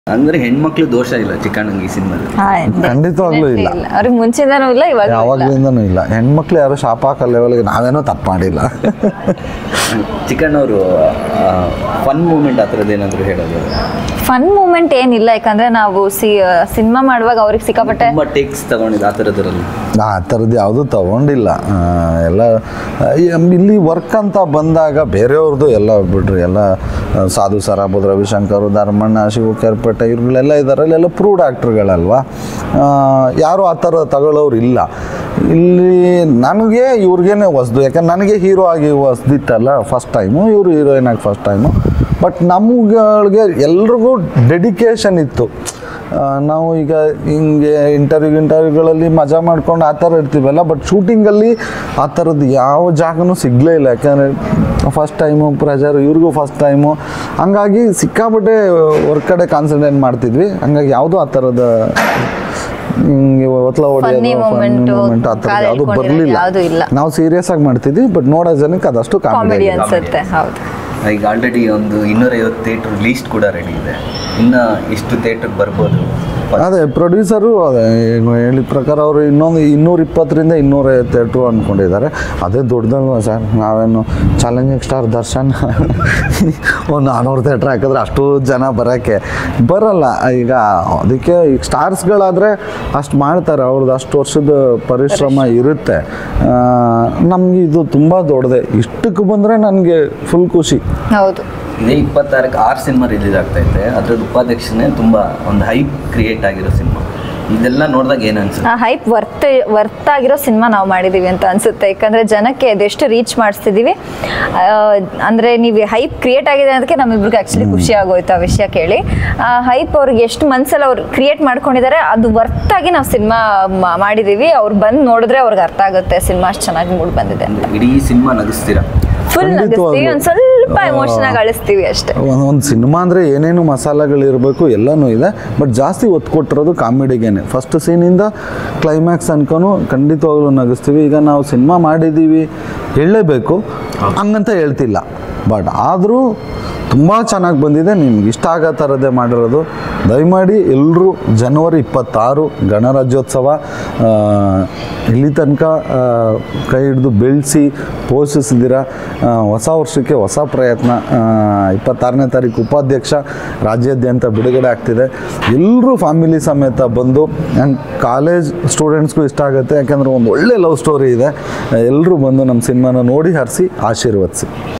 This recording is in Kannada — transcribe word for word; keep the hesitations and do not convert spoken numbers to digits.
ಅಂದ್ರೆ ಹೆಣ್ಮಕ್ಳು ದೋಷ ಇಲ್ಲ ಚಿಕ್ಕಣ್ಣಂಗೆ ಈ ಸಿನಿಮಾದಲ್ಲಿ. ಖಂಡಿತವಾಗ್ಲೂ ಇಲ್ಲ, ಅವ್ರಿಗೆ ಮುಂಚೆನೂ ಇಲ್ಲ, ಇವಾಗ ಯಾವಾಗ್ಲಿಂದನೂ ಇಲ್ಲ. ಹೆಣ್ಮಕ್ಳು ಯಾರು ಶಾಪ ಹಾಕೋ ಲೆವೆಲ್ಗೆ ನಾವೇನೋ ತಪ್ಪು ಮಾಡಿಲ್ಲ. ಚಿಕ್ಕಣ್ಣವರು ಫನ್ ಮೂಮೆಂಟ್ ಆ ಥರದ್ದು ಏನಾದರೂ ಹೇಳೋದು? ಫನ್ ಮೂಮೆಂಟ್ ಏನಿಲ್ಲ, ಯಾಕಂದ್ರೆ ನಾವು ಸಿ ಸಿನಿಮಾ ಮಾಡುವಾಗ ಅವ್ರಿಗೆ ಸಿಕ್ಕಾಪಟ್ಟೆ ತುಂಬ ಟೇಕ್ಸ್ ತಗೊಂಡಿದ್ದು ಆ ಥರದ್ರಲ್ಲಿ ಆ ಥರದ್ದು ಯಾವುದೂ ತಗೊಂಡಿಲ್ಲ. ಎಲ್ಲ ಇಲ್ಲಿ ವರ್ಕ್ ಅಂತ ಬಂದಾಗ ಬೇರೆಯವ್ರದ್ದು ಎಲ್ಲ ಬಿಡ್ರಿ, ಎಲ್ಲ ಸಾಧು ಸರಾಬುದ್, ರವಿಶಂಕರ್, ಧರ್ಮಣ್ಣ, ಶಿವು ಕೆರ್ಪೇಟೆ ಇವ್ರುಗಳೆಲ್ಲ ಇದ್ದಾರೆ, ಎಲ್ಲ ಪ್ರೂವ್ಡ್ ಆ್ಯಕ್ಟ್ರುಗಳಲ್ವ. ಯಾರು ಆ ಥರ ತಗೊಳ್ಳೋರು ಇಲ್ಲ ಇಲ್ಲಿ. ನನಗೆ ಇವ್ರಿಗೇನೆ ಹೊಸ್ದು, ಯಾಕಂದ್ರೆ ನನಗೆ ಹೀರೋ ಆಗಿ ಹೊಸ್ದಿತ್ತಲ್ಲ ಫಸ್ಟ್ ಟೈಮು, ಇವರು ಹೀರೋಯಿನ್ ಆಗಿ ಫಸ್ಟ್ ಟೈಮು. ಬಟ್ ನಮ್ಗಳಿಗೆ ಎಲ್ರಿಗೂ ಡೆಡಿಕೇಶನ್ ಇತ್ತು. ನಾವು ಈಗ ಹಿಂಗೆ ಇಂಟರ್ವ್ಯೂ ಇಂಟರ್ವ್ಯೂಗಳಲ್ಲಿ ಮಜಾ ಮಾಡ್ಕೊಂಡು ಆ ಥರ ಇರ್ತೀವಲ್ಲ, ಬಟ್ ಶೂಟಿಂಗಲ್ಲಿ ಆ ಥರದ್ದು ಯಾವ ಜಾಗನೂ ಸಿಗಲೇ ಇಲ್ಲ. ಯಾಕಂದರೆ ಫಸ್ಟ್ ಟೈಮು, ಪ್ರೆಷರ್ ಇವ್ರಿಗೂ ಫಸ್ಟ್ ಟೈಮು, ಹಂಗಾಗಿ ಸಿಕ್ಕಾಪಟ್ಟೆ ವರ್ಕ್ ಕಡೆ ಕಾನ್ಸಂಟ್ರೇಟ್ ಮಾಡ್ತಿದ್ವಿ. ಹಂಗಾಗಿ ಯಾವುದೂ ಆ ಥರದ ಹಿಂಗೆ ಒತ್ತಲ ಹೊಡೆಯೋದು ಮೂಮೆಂಟ್ ಆ ಥರದ್ದು ಯಾವುದು ಬರಲಿಲ್ಲ. ನಾವು ಸೀರಿಯಸ್ ಆಗಿ ಮಾಡ್ತಿದ್ವಿ, ಬಟ್ ನೋಡೋ ಜನಕ್ಕೆ ಅದಷ್ಟು ಕಾಮಿಡಿ ಅನ್ಸುತ್ತೆ. ಹೌದು, ಈಗ ಆಲ್ರೆಡಿ ಒಂದು ಇನ್ನೂರೈವತ್ತು ಥಿಯೇಟ್ರ್ ಲೀಸ್ಟ್ ಕೂಡ ರೆಡಿ ಇದೆ, ಇನ್ನು ಇಷ್ಟು ಥಿಯೇಟ್ರಿಗೆ ಬರ್ಬೋದು. ಅದೇ ಪ್ರೊಡ್ಯೂಸರು ಅದೇ ಹೇಳಿದ ಪ್ರಕಾರ ಅವರು ಇನ್ನೊಂದು ಇನ್ನೂರ ಇಪ್ಪತ್ತರಿಂದ ಇನ್ನೂರೈವತ್ತು ಥಿಯೇಟ್ರು ಅಂದ್ಕೊಂಡಿದ್ದಾರೆ. ಅದೇ ದೊಡ್ಡದಲ್ವ ಸರ್, ನಾವೇನು ಚಾಲೆಂಜಿಂಗ್ ಸ್ಟಾರ್ ದರ್ಶನ್ ಒಂದು ನಾನ್ನೂರು ಥಿಯೇಟ್ರ್ ಹಾಕಿದ್ರೆ ಅಷ್ಟು ಜನ ಬರೋಕ್ಕೆ ಬರಲ್ಲ. ಈಗ ಅದಕ್ಕೆ ಈಗ ಸ್ಟಾರ್ಸ್ಗಳಾದರೆ ಅಷ್ಟು ಮಾಡ್ತಾರೆ, ಅವ್ರದ್ದು ಅಷ್ಟು ವರ್ಷದ ಪರಿಶ್ರಮ ಇರುತ್ತೆ. ನಮಗೆ ಇದು ತುಂಬ ದೊಡ್ಡದೆ, ಇಷ್ಟಕ್ಕೆ ಬಂದರೆ ನನಗೆ ಫುಲ್ ಖುಷಿ. ಹೌದು, ಇದೇ ಇಪ್ಪತ್ತಾರಕ್ಕೆ ಆರು ಸಿನಿಮಾ ರಿಲೀಸ್ ಆಗ್ತೈತೆ, ಅದ್ರದ್ದು ಉಪಾಧ್ಯಕ್ಷನೇ ತುಂಬ ಒಂದು ಹೈಪ್ ಕ್ರಿಯೇಟ್ ಆಗಿರೋ ಸಿನಿಮಾ. ಇದೆಲ್ಲ ನೋಡಿದಾಗ ಏನು ಅನ್ಸುತ್ತೆ? ಆ ಹೈಪ್ ವರ್ತ್ ವರ್ತ್ ಆಗಿರೋ ಸಿನಿಮಾ ನಾವು ಮಾಡಿದ್ದೀವಿ ಅಂತ ಅನ್ಸುತ್ತೆ. ಯಾಕಂದರೆ ಜನಕ್ಕೆ ಅದೆಷ್ಟು ರೀಚ್ ಮಾಡಿಸ್ತಿದ್ದೀವಿ ಅಂದರೆ, ನೀವು ಹೈಪ್ ಕ್ರಿಯೇಟ್ ಆಗಿದೆ ಅನ್ನೋದಕ್ಕೆ ನಮ್ಮಿಬ್ರಿಗೆ ಆ್ಯಕ್ಚುಲಿ ಖುಷಿ ಆಗೋಯ್ತು ಆ ವಿಷಯ ಕೇಳಿ. ಆ ಹೈಪ್ ಅವ್ರಿಗೆ ಎಷ್ಟು ಮನಸ್ಸಲ್ಲಿ ಅವ್ರು ಕ್ರಿಯೇಟ್ ಮಾಡ್ಕೊಂಡಿದ್ದಾರೆ, ಅದು ವರ್ತಾಗಿ ನಾವು ಸಿನಿಮಾ ಮಾಡಿದ್ದೀವಿ. ಅವ್ರು ಬಂದು ನೋಡಿದ್ರೆ ಅವ್ರಿಗೆ ಅರ್ಥ ಆಗುತ್ತೆ ಸಿನಿಮಾ ಅಷ್ಟು ಚೆನ್ನಾಗಿ ಮೂಡ್ ಬಂದಿದೆ ಅಂತ. ಇಡೀ ಸಿನಿಮಾ ನಗಿಸ್ತೀರಾ? ಫುಲ್ ನಗಿಸ್ತೀವಿ, ಒಂದು ಸ್ವಲ್ಪ ಎಮೋಷನ್ ಆಗಿ ಅಳಿಸ್ತೀವಿ ಅಷ್ಟೇ. ಒಂದು ಸಿನಿಮಾ ಅಂದರೆ ಏನೇನು ಮಸಾಲೆಗಳಿರಬೇಕು ಎಲ್ಲನೂ ಇದೆ, ಬಟ್ ಜಾಸ್ತಿ ಒತ್ತು ಕೊಟ್ಟಿರೋದು ಕಾಮಿಡಿಗೇನೆ. ಫಸ್ಟ್ ಸೀನಿಂದ ಕ್ಲೈಮ್ಯಾಕ್ಸ್ ಅನ್ಕೊಂಡು ಖಂಡಿತವಾಗ್ಲೂ ನಗಿಸ್ತೀವಿ. ಈಗ ನಾವು ಸಿನಿಮಾ ಮಾಡಿದ್ದೀವಿ ಹೇಳಲೇಬೇಕು ಹಂಗಂತ ಹೇಳ್ತಿಲ್ಲ, ಬಟ್ ಆದರೂ ತುಂಬ ಚೆನ್ನಾಗಿ ಬಂದಿದೆ. ನಿಮ್ಗೆ ಇಷ್ಟ ಆಗೋ ಥರದ್ದೇ ಮಾಡಿರೋದು. ದಯಮಾಡಿ ಎಲ್ಲರೂ ಜನವರಿ ಇಪ್ಪತ್ತಾರು ಗಣರಾಜ್ಯೋತ್ಸವ ಇಲ್ಲಿ ತನಕ ಕೈ ಹಿಡಿದು ಬೆಳೆಸಿ ಪೋಷಿಸಿದ್ದೀರ. ಹೊಸ ವರ್ಷಕ್ಕೆ ಹೊಸ ಪ್ರಯತ್ನ. ಇಪ್ಪತ್ತಾರನೇ ತಾರೀಕು ಉಪಾಧ್ಯಕ್ಷ ರಾಜ್ಯಾದ್ಯಂತ ಬಿಡುಗಡೆ ಆಗ್ತಿದೆ. ಎಲ್ಲರೂ ಫ್ಯಾಮಿಲಿ ಸಮೇತ ಬಂದು, ಆ್ಯಂಡ್ ಕಾಲೇಜ್ ಸ್ಟೂಡೆಂಟ್ಸ್ಗೂ ಇಷ್ಟ ಆಗುತ್ತೆ, ಯಾಕೆಂದರೆ ಒಂದು ಒಳ್ಳೆ ಲವ್ ಸ್ಟೋರಿ ಇದೆ. ಎಲ್ಲರೂ ಬಂದು ನಮ್ಮ ಸಿನಿಮಾನ ನೋಡಿ ಹರಿಸಿ ಆಶೀರ್ವದಿಸಿ.